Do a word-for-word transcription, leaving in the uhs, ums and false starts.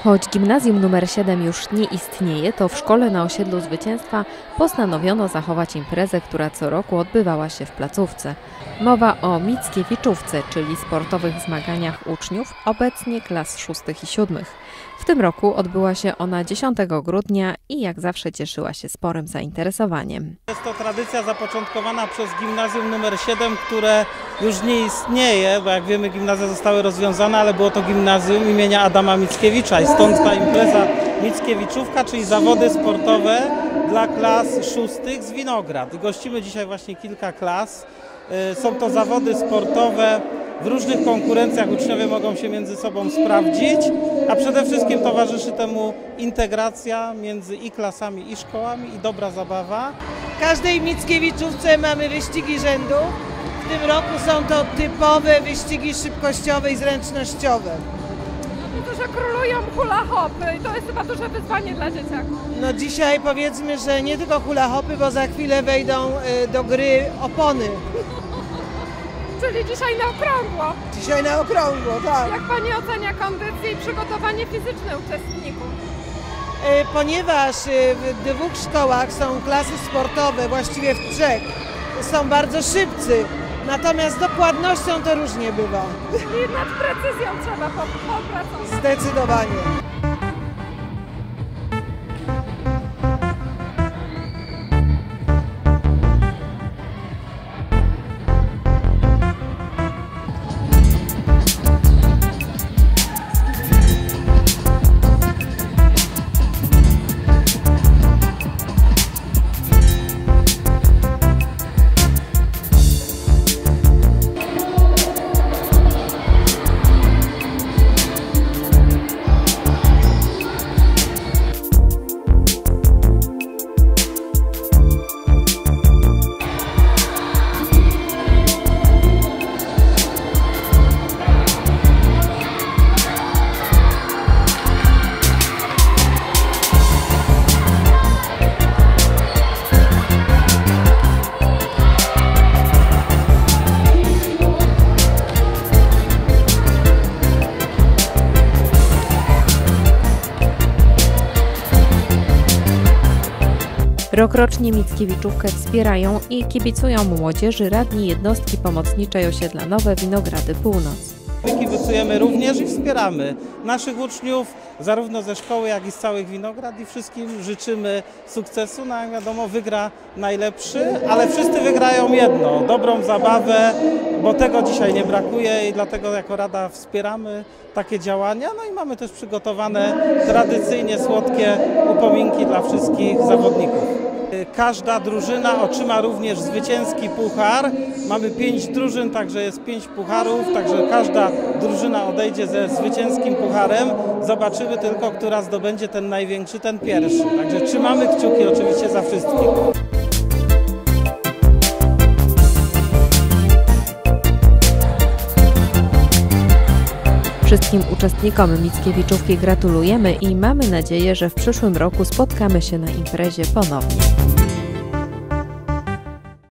Choć gimnazjum numer siedem już nie istnieje, to w szkole na osiedlu Zwycięstwa postanowiono zachować imprezę, która co roku odbywała się w placówce. Mowa o Mickiewiczówce, czyli sportowych zmaganiach uczniów, obecnie klas szóstych i siódmych. W tym roku odbyła się ona dziesiątego grudnia i jak zawsze cieszyła się sporym zainteresowaniem. Jest to tradycja zapoczątkowana przez gimnazjum numer siedem, które już nie istnieje, bo jak wiemy gimnazja zostały rozwiązane, ale było to gimnazjum imienia Adama Mickiewicza i stąd ta impreza Mickiewiczówka, czyli zawody sportowe dla klas szóstych z Winograd. Gościmy dzisiaj właśnie kilka klas. Są to zawody sportowe. W różnych konkurencjach uczniowie mogą się między sobą sprawdzić, a przede wszystkim towarzyszy temu integracja między i klasami, i szkołami, i dobra zabawa. W każdej Mickiewiczówce mamy wyścigi rzędu. W tym roku są to typowe wyścigi szybkościowe i zręcznościowe. No to, że królują hula hopy i to jest chyba duże wyzwanie dla dzieciaków. No dzisiaj powiedzmy, że nie tylko hula hopy, bo za chwilę wejdą do gry opony. Czyli dzisiaj na okrągło. Dzisiaj na okrągło, tak. Jak Pani ocenia kondycję i przygotowanie fizyczne uczestników? Ponieważ w dwóch szkołach są klasy sportowe, właściwie w trzech, są bardzo szybcy, natomiast z dokładnością to różnie bywa. I nad precyzją trzeba popracować. Zdecydowanie. Rokrocznie Mickiewiczówkę wspierają i kibicują młodzieży radni jednostki pomocniczej osiedla Nowe Winogrady Północ. Kibicujemy również i wspieramy naszych uczniów, zarówno ze szkoły, jak i z całych Winograd i wszystkim życzymy sukcesu. No jak wiadomo, wygra najlepszy, ale wszyscy wygrają jedno, dobrą zabawę, bo tego dzisiaj nie brakuje i dlatego jako Rada wspieramy takie działania. No i mamy też przygotowane tradycyjnie słodkie upominki dla wszystkich zawodników. Każda drużyna otrzyma również zwycięski puchar. Mamy pięć drużyn, także jest pięć pucharów, także każda drużyna odejdzie ze zwycięskim pucharem. Zobaczymy tylko, która zdobędzie ten największy, ten pierwszy. Także trzymamy kciuki oczywiście za wszystkich. Wszystkim uczestnikom Mickiewiczówki gratulujemy i mamy nadzieję, że w przyszłym roku spotkamy się na imprezie ponownie.